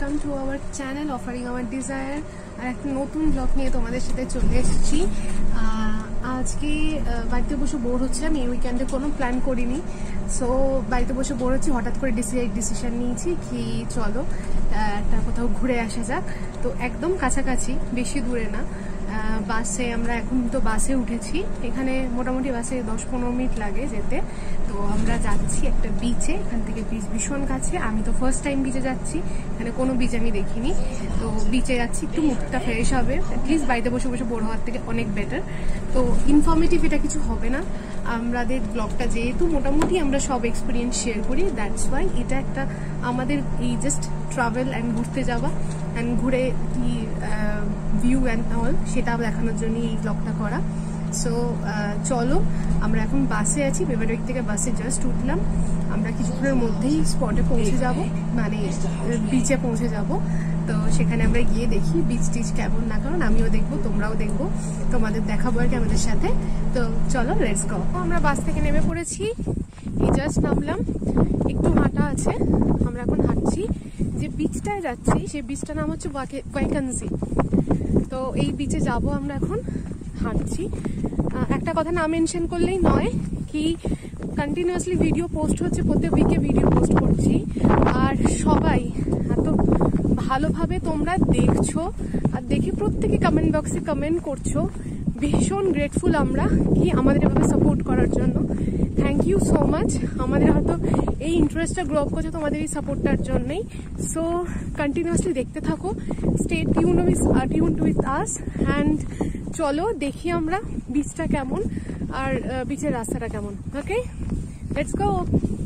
Welcome to our channel offering our desire. আর একটা নতুন ব্লগ নিয়ে তোমাদের সাথে চলে এসেছি। আজকে বাড়িতে বসে বোর হচ্ছিলাম, এই উইকেন্ডে কোনো প্ল্যান করিনি। সো বাড়িতে বসে বোর হচ্ছি, হঠাৎ করে ডিসিশন নিয়েছি কি চলো একটা কোথাও ঘুরে আসা যাক। তো একদম কাছাকাছি, বেশি দূরে না। বাসে আমরা এখন তো বাসে উঠেছি, এখানে মোটামুটি বাসে 10-15 মিনিট লাগে যেতে। তো আমরা যাচ্ছি একটা বিচে, এখান থেকে বিচ ভীষণ কাছে। আমি তো ফার্স্ট টাইম বিচে যাচ্ছি, এখানে কোনো বিচ আমি দেখিনি। তো বিচে যাচ্ছি, একটু মুখটা ফ্রেশ হবে, অ্যাটলিস্ট বাড়িতে বসে বসে বোর হওয়ার থেকে অনেক বেটার। তো ইনফরমেটিভ এটা কিছু হবে না, আমাদের ব্লগটা যেহেতু মোটামুটি আমরা সব এক্সপিরিয়েন্স শেয়ার করি, দ্যাটস ওয়াই এটা একটা আমাদের এই জাস্ট ট্রাভেল অ্যান্ড ঘুরতে যাওয়া অ্যান্ড ঘুরে কি ভিউ অ্যান্ড অল সেটা দেখানোর জন্য এই ব্লগটা করা। সো চলো, আমরা এখন বাসে আছি, বেভারউইক থেকে বাসে জাস্ট উঠলাম। আমরা কিছুক্ষণের মধ্যেই স্পটে পৌঁছে যাব, মানে বিচে পৌঁছে যাব। তো সেখানে আমরা গিয়ে দেখি বিচ টিচ কেমন, না কারণ আমিও দেখবো তোমরাও দেখবো, তোমাদের দেখাবো আর কি আমাদের সাথে। তো চলো লেটস গো। আমরা বাস থেকে নেমে পড়েছি, এই জাস্ট নামলাম, একটু হাঁটা আছে। আমরা এখন হাঁটছি, যে বিচটায় যাচ্ছি সেই বিচটার নাম হচ্ছে ওয়াইক আন জে। তো এই বিচে যাব আমরা এখন, হাঁটছি। একটা কথা না মেনশন করলেই নয়, কি কন্টিনিউয়াসলি ভিডিও পোস্ট হচ্ছে, প্রত্যেক উইকে ভিডিও পোস্ট করছি। আর সবাই এত ভালোভাবে তোমরা দেখছো, আর দেখে প্রত্যেকে কমেন্ট বক্সে কমেন্ট করছো, ভীষণ গ্রেটফুল আমরা কি আমাদের এভাবে সাপোর্ট করার জন্য। Thank you so much. আমাদের হয়তো এই ইন্টারেস্টটা গ্রো আপ করছে তোমাদের এই সাপোর্টটার জন্যই। সো কন্টিনিউয়াসলি দেখতে থাকো, stay tuned with us. And চলো দেখি আমরা বিচটা কেমন আর বিচের রাস্তাটা কেমন। Okay, let's go.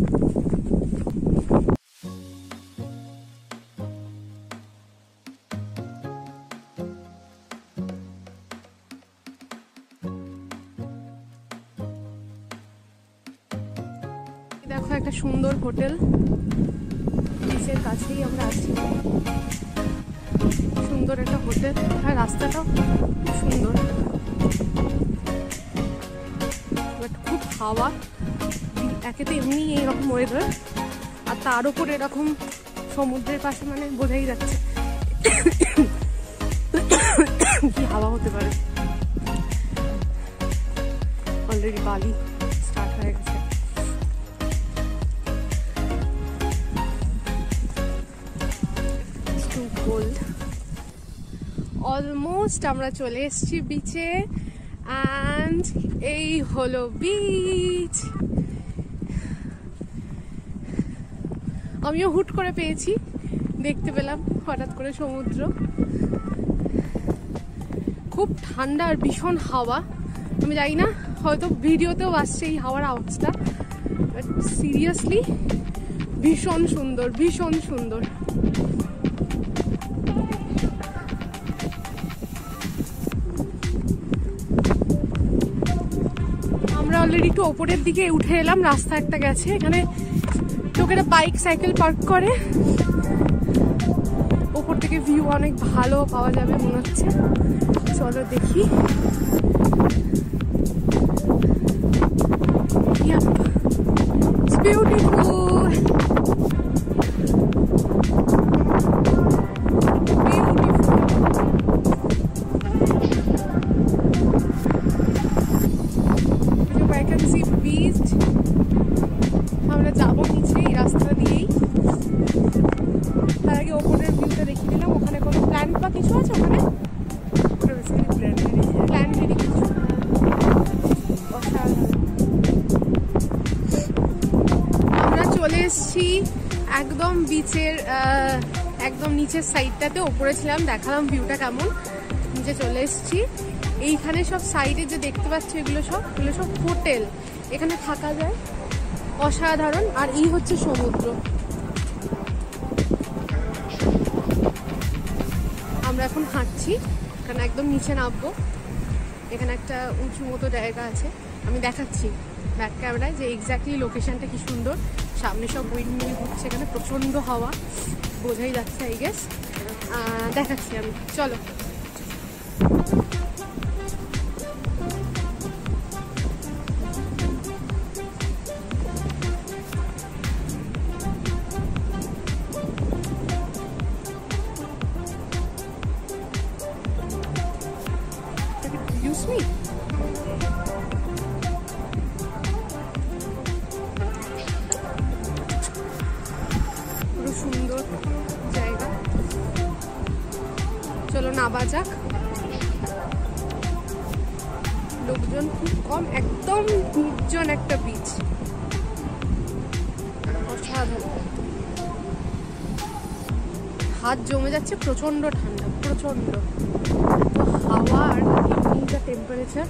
দেখো একটা সুন্দর হোটেল, বিচের কাছেই আমরা আছি। সুন্দর একটা হোটেল, আর রাস্তাটাও খুব সুন্দর, বাট খুব হাওয়া। একে তো এমনি এইরকম ওয়েদার, আর তার উপর এরকম সমুদ্রের পাশে, মানে বোঝাই যাচ্ছে কি হাওয়া হতে পারে। অলরেডি বালি স্টার্ট হয়ে গেছে। অলমোস্ট আমরা চলে এসেছি বিচে, অ্যান্ড এই হলো বিচ। আমিও হুট করে পেয়েছি, দেখতে পেলাম হঠাৎ করে সমুদ্র। খুব ঠান্ডা আর ভীষণ হাওয়া। আমি জানি না, হয়তো ভিডিওতেও আসছে এই হাওয়ার আওয়াজটা, বাট সিরিয়াসলি ভীষণ সুন্দর, ভীষণ সুন্দর। আমরা অলরেডি একটু ওপরের দিকে উঠে এলাম, রাস্তা একটা গেছে, এখানে লোকেরা বাইক সাইকেল পার্ক করে। ওপর থেকে ভিউ অনেক ভালো পাওয়া যাবে মনে হচ্ছে। চলো দেখি। It's beautiful. আমরা যাবো নিচে এই রাস্তা দিয়েই, তার আগে ওপরের ভিউটা দেখে নিলাম। ওখানে কোনো প্ল্যান্ট বা কিছু আছে? ওখানে প্ল্যান্টেরই কিছু। আমরা চলে এসেছি একদম বিচের একদম নিচের সাইডটাতে। ওপরে ছিলাম, দেখালাম ভিউটা কেমন। নিচে চলে এসেছি, এইখানে সব সাইডে যে দেখতে পাচ্ছ এগুলো সব হোটেল, এখানে থাকা যায়, অসাধারণ। আর এই হচ্ছে সমুদ্র। আমরা এখন হাঁটছি, কারণ একদম নিচে নামবো। এখানে একটা উঁচু মতো জায়গা আছে, আমি দেখাচ্ছি ব্যাক ক্যামেরায় যে এক্স্যাক্টলি লোকেশনটা কি সুন্দর। সামনে সব উইন্ড মিল ঘুরছে, এখানে প্রচণ্ড হাওয়া, বোঝাই যাচ্ছে আই গেস। দেখাচ্ছি আমি, চলো। আসিসনি? পুরো সুন্দর জায়গা, চলো নামা যাক। লোকজন খুব কম, একদম নির্জন একটা বিচ, অসাধারণ। হাত জমে যাচ্ছে, প্রচন্ড ঠান্ডা, প্রচন্ড হাওয়া আর এমনিটা টেম্পারেচার।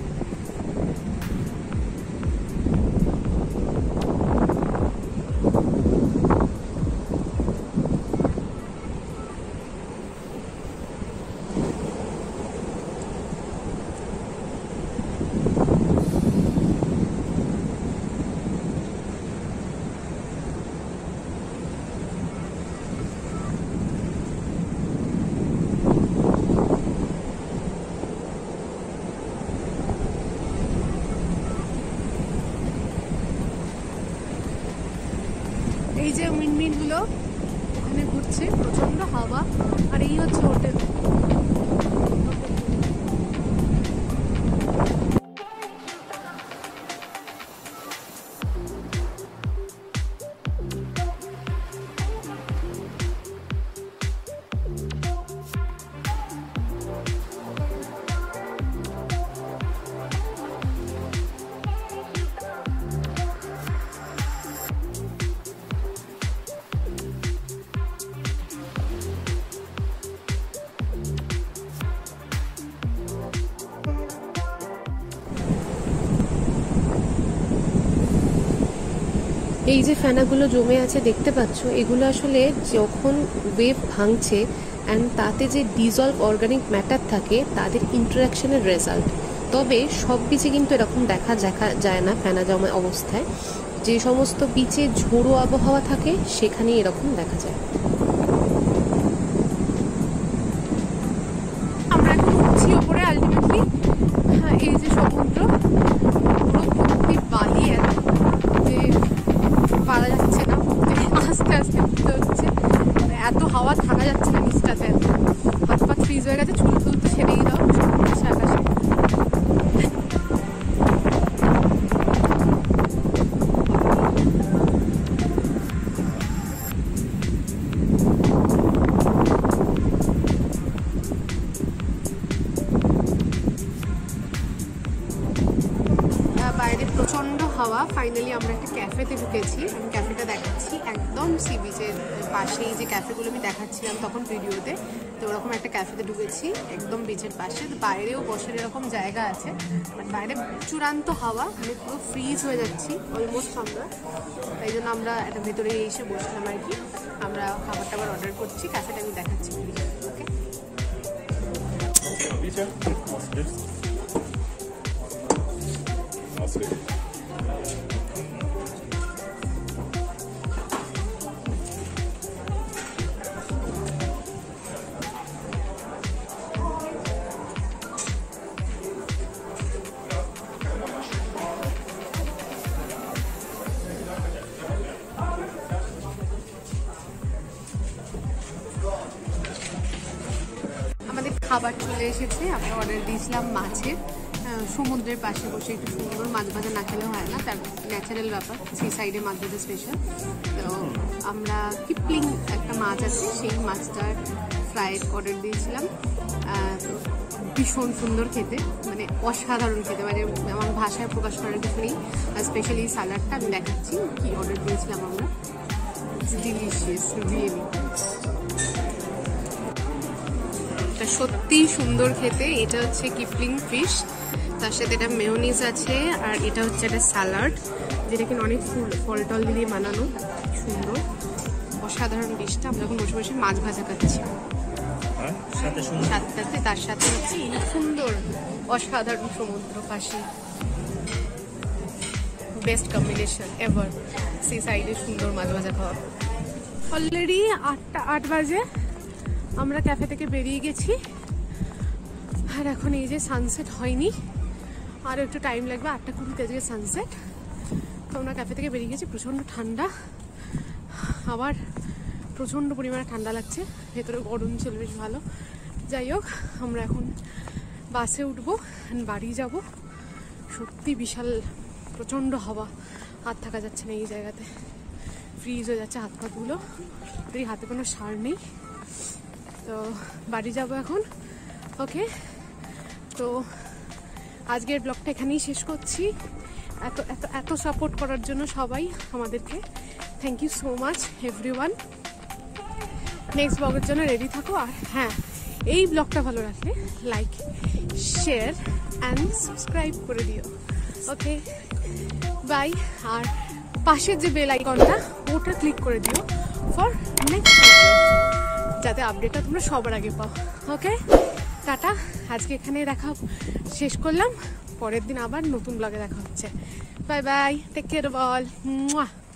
এই যে উইন্ডমিল গুলো ওখানে ঘুরছে, প্রচন্ড হাওয়া। আর এই হচ্ছে হোটেল। এই যে ফেনাগুলো জমে আছে দেখতে পাচ্ছ, এগুলো আসলে যখন ওয়েভ ভাঙছে অ্যান্ড তাতে যে ডিজলভ অর্গানিক ম্যাটার থাকে তাদের ইন্টারাকশনের রেজাল্ট। তবে সব বিচে কিন্তু এরকম দেখা যায় না ফেনা জমা অবস্থায়। যে সমস্ত বিচে ঝোড়ো আবহাওয়া থাকে সেখানে এরকম দেখা যায়। আমরা এখন উঠছি উপরে আলটিমেটলি। এই যে সমুদ্র, পুরো ভর্তি বালি, পারা যাচ্ছে না, আস্তে আস্তে উঠতে হচ্ছে। এত হাওয়া থাকা যাচ্ছে না নিচটাতে, হাত পা ফ্রিজ হয়ে গেছে। চুল টুল তো ছেড়েই দাও, আকাশে। বাইরে প্রচন্ড হাওয়া। ফাইনালি আমরা একটা ক্যাফেতে ঢুকেছি, আমি ক্যাফেটা দেখাচ্ছি। একদম সি বিচের পাশেই যে ক্যাফেগুলো আমি দেখাচ্ছিলাম তখন ভিডিওতে, তো ওরকম একটা ক্যাফেতে ঢুকেছি একদম বিচের পাশে। বাইরেও বসার এরকম জায়গা আছে, বাট বাইরে চূড়ান্ত হাওয়া, মানে পুরো ফ্রিজ হয়ে যাচ্ছি অলমোস্ট আমরা। তাই জন্য আমরা একটা ভেতরে এসে বসলাম আর কি। আমরা খাবার টাবার অর্ডার করছি, ক্যাফেটা আমি দেখাচ্ছি। ওকে, খাবার চলে এসেছে। আমরা অর্ডার দিয়েছিলাম মাছের, সমুদ্রের পাশে বসে একটু সুন্দর মাছ ভাজা না খেলেও হয় না, তার ন্যাচারাল ব্যাপার, সেই সাইডে মাছ ভাজা স্পেশাল। তো আমরা কিপলিং একটা মাছ আছে, সেই মাছটার ফ্রাইড অর্ডার দিয়েছিলাম। তো ভীষণ সুন্দর খেতে, মানে অসাধারণ খেতে, মানে আমার ভাষায় প্রকাশ করার কিছু নেই। আর স্পেশালি সালাডটা আমি দেখাচ্ছি কি অর্ডার দিয়েছিলাম আমরা। ডিলিশিয়াস রিয়েলি, সত্যিই সুন্দর খেতে। এটা হচ্ছে কিপলিং ফিশ, তার সাথে এটা মেয়োনিজ আছে, আর এটা হচ্ছে একটা স্যালাড যেটা কিনা অনেক ফল টল দিয়ে বানানো, সুন্দর অসাধারণ ডিশটা। আমরা এখন বসে বসে মাছ ভাজা খাচ্ছি সাথে, তার সাথে হচ্ছে সুন্দর অসাধারণ সমুদ্র পাশে, বেস্ট কম্বিনেশন এভার। সেই সাইডে সুন্দর মাছ ভাজা খাওয়া। অলরেডি 8 বাজে আমরা ক্যাফে থেকে বেরিয়ে গেছি, আর এখন এই যে সানসেট হয়নি, আর একটু টাইম লাগবে, 8:20 আজকে সানসেট। তো আমরা ক্যাফে থেকে বেরিয়ে গেছি, প্রচণ্ড ঠান্ডা, আবার প্রচণ্ড পরিমাণে ঠান্ডা লাগছে, ভেতরে গরম ছিল বেশ ভালো। যাই হোক, আমরা এখন বাসে উঠবো, বাড়ি যাব। সত্যি বিশাল প্রচণ্ড হাওয়া, হাত থাকা যাচ্ছে না এই জায়গাতে, ফ্রিজ হয়ে যাচ্ছে হাত পাতগুলো, এই হাতে কোনো সার নেই। তো বাড়ি যাব এখন। ওকে, তো আজকের ব্লগটা এখানেই শেষ করছি। এত এত এত সাপোর্ট করার জন্য সবাই আমাদেরকে thank you so much everyone. Next ব্লগের জন্য রেডি থাকো। আর হ্যাঁ, এই ব্লগটা ভালো লাগলে লাইক, শেয়ার অ্যান্ড সাবস্ক্রাইব করে দিও। ওকে, বাই। আর পাশের যে বেল আইকনটা, ওটা ক্লিক করে দিও ফর নেক্সট ভিডিও, যাতে আপডেটটা তোমরা সবার আগে পাও। Okay, tata. আজকে এখানে দেখা শেষ করলাম, পরের দিন আবার নতুন ব্লগে দেখা হচ্ছে। বাই বাই, টেক কেয়ার, বল।